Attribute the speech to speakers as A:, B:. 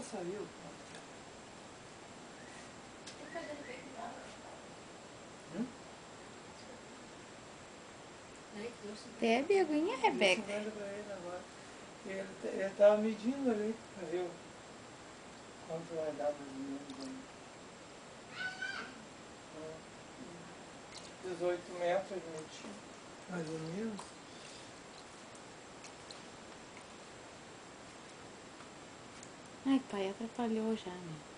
A: saiu.
B: Bebe aguinha, Rebeca.
A: Ele tava medindo ali pra ver quanto vai dar mais ou menos. 18 metros ele media, mais ou menos.
B: Ai, pai, atrapalhou já, né?